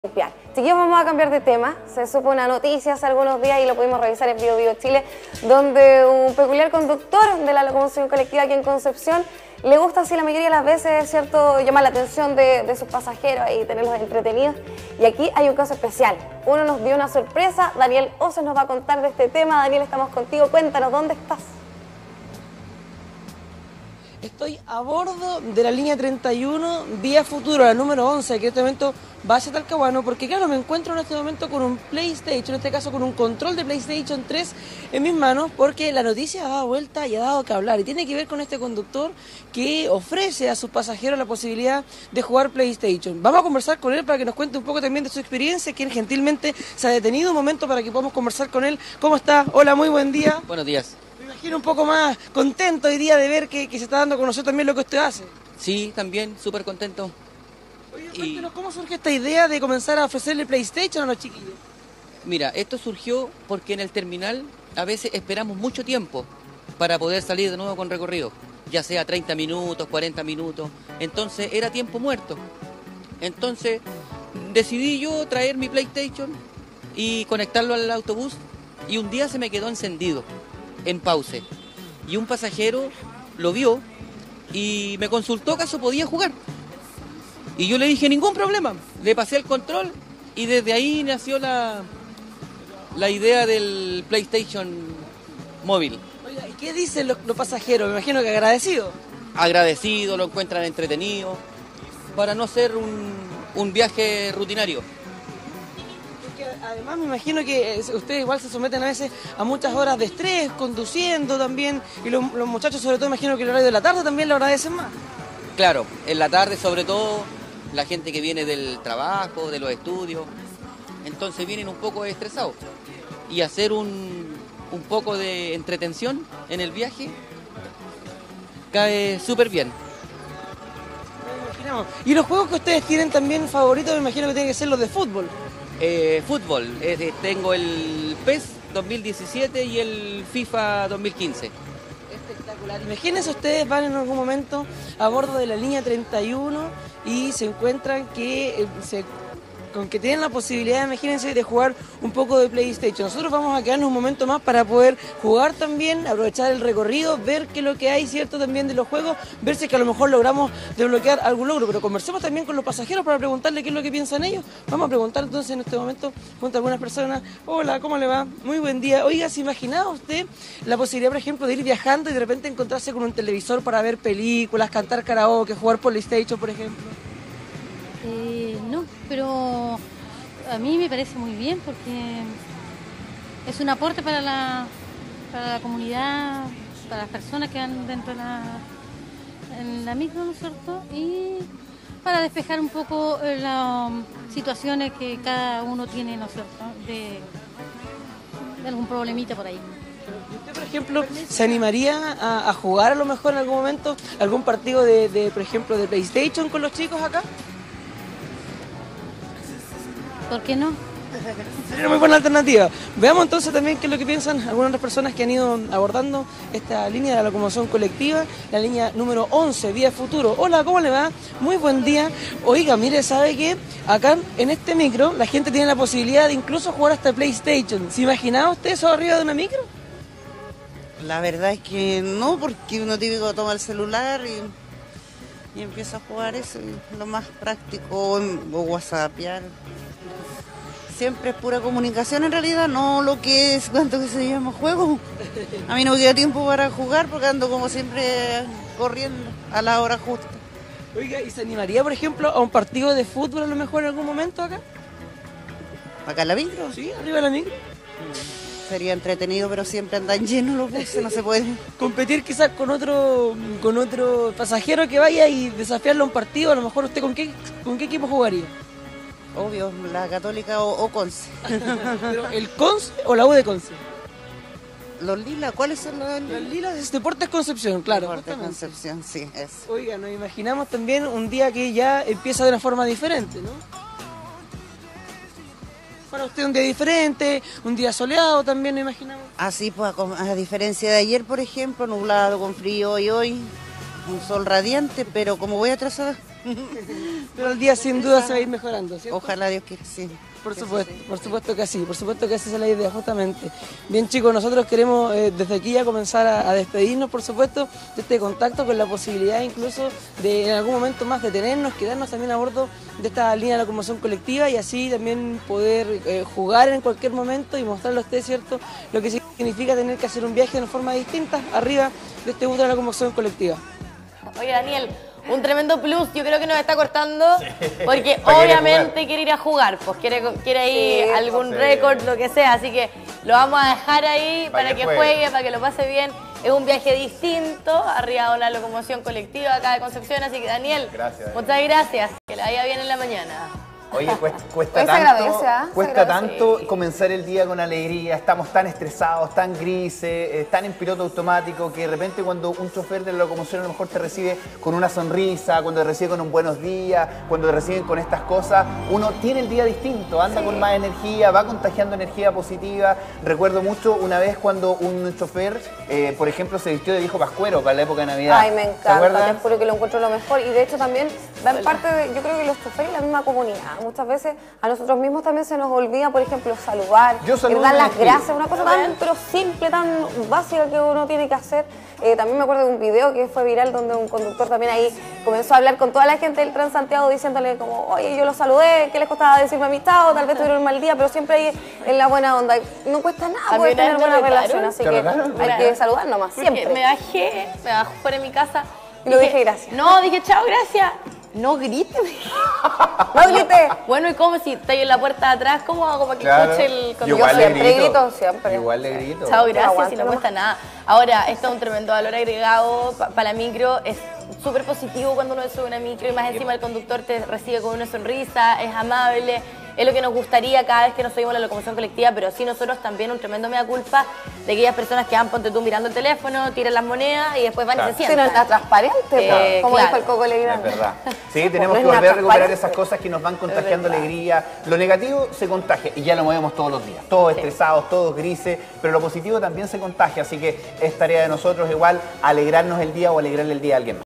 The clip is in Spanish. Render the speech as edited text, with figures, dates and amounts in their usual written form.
Limpiar. Chiquillos, vamos a cambiar de tema. Se supo una noticia hace algunos días y lo pudimos revisar en Bio Bio Chile, donde un peculiar conductor de la locomoción colectiva aquí en Concepción le gusta, así la mayoría de las veces, ¿cierto?, llamar la atención de sus pasajeros y tenerlos entretenidos. Y aquí hay un caso especial. Uno nos dio una sorpresa. Daniel Oces nos va a contar de este tema. Daniel, estamos contigo. Cuéntanos, ¿dónde estás? Estoy a bordo de la línea 31, vía Futuro, la número 11, que en este momento va hacia Talcahuano, porque claro, me encuentro en este momento con un PlayStation, en este caso con un control de PlayStation 3 en mis manos, porque la noticia ha dado vuelta y ha dado que hablar, y tiene que ver con este conductor que ofrece a sus pasajeros la posibilidad de jugar PlayStation. Vamos a conversar con él para que nos cuente un poco también de su experiencia, quien gentilmente se ha detenido un momento para que podamos conversar con él. ¿Cómo está? Hola, muy buen día. Buenos días. Me imagino un poco más contento hoy día de ver que se está dando a conocer también lo que usted hace. Sí, también, súper contento. Oye, cuéntenos, ¿cómo surge esta idea de comenzar a ofrecerle PlayStation a los chiquillos? Mira, esto surgió porque en el terminal a veces esperamos mucho tiempo para poder salir de nuevo con recorrido, ya sea 30 minutos, 40 minutos, entonces era tiempo muerto. Entonces decidí yo traer mi PlayStation y conectarlo al autobús, y un día se me quedó encendido en pause, y un pasajero lo vio y me consultó acaso podía jugar, y yo le dije ningún problema, le pasé el control y desde ahí nació la idea del PlayStation móvil. Oiga, ¿y qué dicen los pasajeros? Me imagino que agradecidos. Agradecido, lo encuentran entretenido, para no ser un viaje rutinario. Además me imagino que ustedes igual se someten a veces a muchas horas de estrés, conduciendo también, y los muchachos sobre todo imagino que el horario de la tarde también lo agradecen más. Claro, en la tarde sobre todo, la gente que viene del trabajo, de los estudios, entonces vienen un poco estresados, y hacer un poco de entretención en el viaje cae súper bien. Y los juegos que ustedes tienen también favoritos, me imagino que tienen que ser los de fútbol. Fútbol, tengo el PES 2017 y el FIFA 2015. Espectacular. Imagínense, ustedes van en algún momento a bordo de la línea 31 y se encuentran que con que tienen la posibilidad, imagínense, de jugar un poco de PlayStation. Nosotros vamos a quedarnos un momento más para poder jugar también, aprovechar el recorrido, ver qué es lo que hay, ¿cierto?, también de los juegos, ver si es que a lo mejor logramos desbloquear algún logro, pero conversemos también con los pasajeros para preguntarle qué es lo que piensan ellos. Vamos a preguntar entonces en este momento junto a algunas personas. Hola, ¿cómo le va? Muy buen día. Oiga, ¿se imaginaba usted la posibilidad, por ejemplo, de ir viajando y de repente encontrarse con un televisor para ver películas, cantar karaoke, jugar PlayStation, por ejemplo? No, pero a mí me parece muy bien porque es un aporte para la comunidad, para las personas que van dentro de en la micro, ¿no es cierto? Y para despejar un poco las situaciones que cada uno tiene, ¿no es cierto?, de algún problemita por ahí. ¿Usted, por ejemplo, se animaría a jugar a lo mejor en algún momento algún partido por ejemplo, de PlayStation con los chicos acá? ¿Por qué no? Sería una muy buena alternativa. Veamos entonces también qué es lo que piensan algunas de las personas que han ido abordando esta línea de la locomoción colectiva, la línea número 11, vía Futuro. Hola, ¿cómo le va? Muy buen día. Oiga, mire, ¿sabe qué? Acá en este micro la gente tiene la posibilidad de incluso jugar hasta PlayStation. ¿Se imaginaba usted eso arriba de una micro? La verdad es que no, porque uno típico toma el celular y empieza a jugar eso, lo más práctico, o whatsappear. Siempre es pura comunicación en realidad, no lo que es cuánto que se llama juego. A mí no me queda tiempo para jugar porque ando como siempre corriendo a la hora justa. Oiga, ¿y se animaría, por ejemplo, a un partido de fútbol a lo mejor en algún momento acá? ¿Acá en la micro? Sí, arriba de la micro. Sería entretenido, pero siempre andan llenos los buses, no se puede. Competir quizás con otro pasajero que vaya y desafiarlo a un partido, a lo mejor usted ¿con qué equipo jugaría? Obvio, la Católica o Conce. ¿Pero el Conce o la U de Conce? Los lilas, ¿cuáles son los Los lilas es Deportes Concepción, claro. Deportes Concepción, sí, es. Oiga, nos imaginamos también un día que ya empieza de una forma diferente, ¿no? Para usted un día diferente, un día soleado también, nos imaginamos. Así pues, a diferencia de ayer, por ejemplo, nublado, con frío, y hoy un sol radiante, pero como voy atrasada, Pero el día sin duda se va a ir mejorando, ¿cierto? Ojalá Dios quiera, sí. Por supuesto que sí, por supuesto que esa es la idea, justamente. Bien, chicos, nosotros queremos desde aquí ya comenzar a despedirnos, por supuesto, de este contacto, con la posibilidad incluso de en algún momento más detenernos, quedarnos también a bordo de esta línea de locomoción colectiva y así también poder jugar en cualquier momento y mostrarle a usted, ¿cierto?, lo que significa tener que hacer un viaje de una forma distinta arriba de este bus de la locomoción colectiva. Oye, Daniel, un tremendo plus, yo creo que nos está cortando, porque obviamente quiere ir a jugar, pues quiere ir a algún récord, lo que sea, así que lo vamos a dejar ahí para que juegue, para que lo pase bien. Es un viaje distinto, arriba de una locomoción colectiva acá de Concepción, así que Daniel, muchas gracias, que le vaya bien en la mañana. Oye, cuesta Hoy se agradece, ¿ah? cuesta Se agradece. tanto comenzar el día con alegría, estamos tan estresados, tan grises, tan en piloto automático, que de repente cuando un chofer de la locomoción a lo mejor te recibe con una sonrisa, cuando te recibe con un buenos días, cuando te reciben con estas cosas, uno tiene el día distinto, anda con más energía, va contagiando energía positiva. Recuerdo mucho una vez cuando un chofer, por ejemplo, se vistió de viejo pascuero para la época de Navidad. Ay, me ¿Se encanta, acuerdan? te juro que lo encuentro lo mejor y de hecho también va en parte de, yo creo que los choferes y la misma comunidad. Muchas veces a nosotros mismos también se nos olvida, por ejemplo, saludar, Yo saludo dar y me las despido. gracias, una cosa tan pero simple, tan básica que uno tiene que hacer. También me acuerdo de un video que fue viral donde un conductor también ahí comenzó a hablar con toda la gente del Transantiago diciéndole como, oye, yo los saludé, ¿qué les costaba decirme amistad? O tal vez tuvieron un mal día, pero siempre ahí en la buena onda. No cuesta nada poder tener buena relación, así que hay que saludar nomás, siempre. Me bajé fuera de mi casa. Y lo dije gracias. No, dije chao, gracias. No grites. No grité. Bueno, ¿y cómo si estoy en la puerta de atrás? ¿Cómo hago para que escuche el Yo conductor? igual le siempre grito. grito, siempre. Igual le grito. Chao, gracias, aguanto y no nomás. cuesta nada. Ahora, esto es un tremendo valor agregado para la micro. Es súper positivo cuando uno sube una micro y más encima el conductor te recibe con una sonrisa, es amable. Es lo que nos gustaría cada vez que nos subimos a la locomoción colectiva, pero sí nosotros también un tremendo mea culpa de aquellas personas que van, ponte tú, mirando el teléfono, tiran las monedas y después van y se Sí, no sientan. está transparente, como claro. dijo el Coco Es Legrand. verdad. Sí, tenemos No que es volver a nada recuperar transparente. esas cosas que nos van contagiando alegría. Lo negativo se contagia y ya lo movemos todos los días. Todos estresados, todos grises, pero lo positivo también se contagia. Así que es tarea de nosotros igual alegrarnos el día o alegrarle el día a alguien más.